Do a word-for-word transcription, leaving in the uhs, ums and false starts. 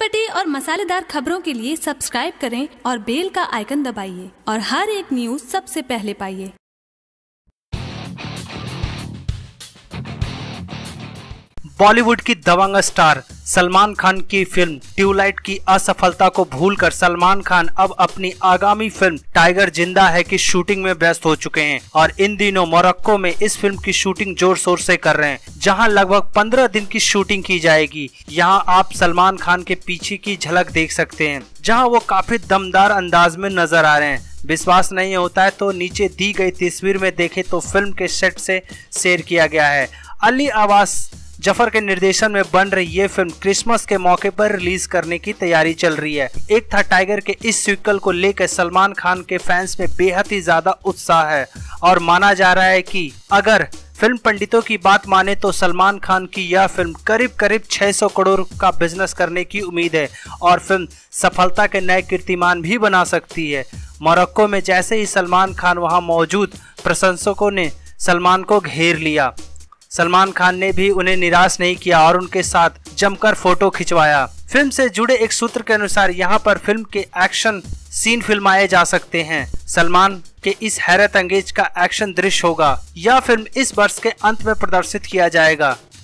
चटपटी और मसालेदार खबरों के लिए सब्सक्राइब करें और बेल का आइकन दबाइए और हर एक न्यूज सबसे पहले पाइए। बॉलीवुड की दबंग स्टार सलमान खान की फिल्म ट्यूबलाइट की असफलता को भूलकर सलमान खान अब अपनी आगामी फिल्म टाइगर जिंदा है की शूटिंग में व्यस्त हो चुके हैं और इन दिनों मोरक्को में इस फिल्म की शूटिंग जोर शोर से कर रहे हैं, जहां लगभग पंद्रह दिन की शूटिंग की जाएगी। यहां आप सलमान खान के पीछे की झलक देख सकते हैं, जहां वो काफी दमदार अंदाज में नजर आ रहे हैं। विश्वास नहीं होता है तो नीचे दी गई तस्वीर में देखें तो फिल्म के सेट से शेयर किया गया है। अली अब्बास जफर के निर्देशन में बन रही ये फिल्म क्रिसमस के मौके पर रिलीज करने की तैयारी चल रही है। एक था टाइगर के इस सीक्वल को लेकर सलमान खान के फैंस में बेहद ही ज्यादा उत्साह है और माना जा रहा है कि अगर फिल्म पंडितों की बात माने तो सलमान खान की यह फिल्म करीब करीब छह सौ करोड़ का बिजनेस करने की उम्मीद है और फिल्म सफलता के नए कीर्तिमान भी बना सकती है। मोरक्को में जैसे ही सलमान खान वहां मौजूद, प्रशंसकों ने सलमान को घेर लिया। सलमान खान ने भी उन्हें निराश नहीं किया और उनके साथ जमकर फोटो खिंचवाया। फिल्म से जुड़े एक सूत्र के अनुसार यहाँ पर फिल्म के एक्शन सीन फिल्माए जा सकते हैं। सलमान के इस हैरत अंगेज का एक्शन दृश्य होगा। यह फिल्म इस वर्ष के अंत में प्रदर्शित किया जाएगा।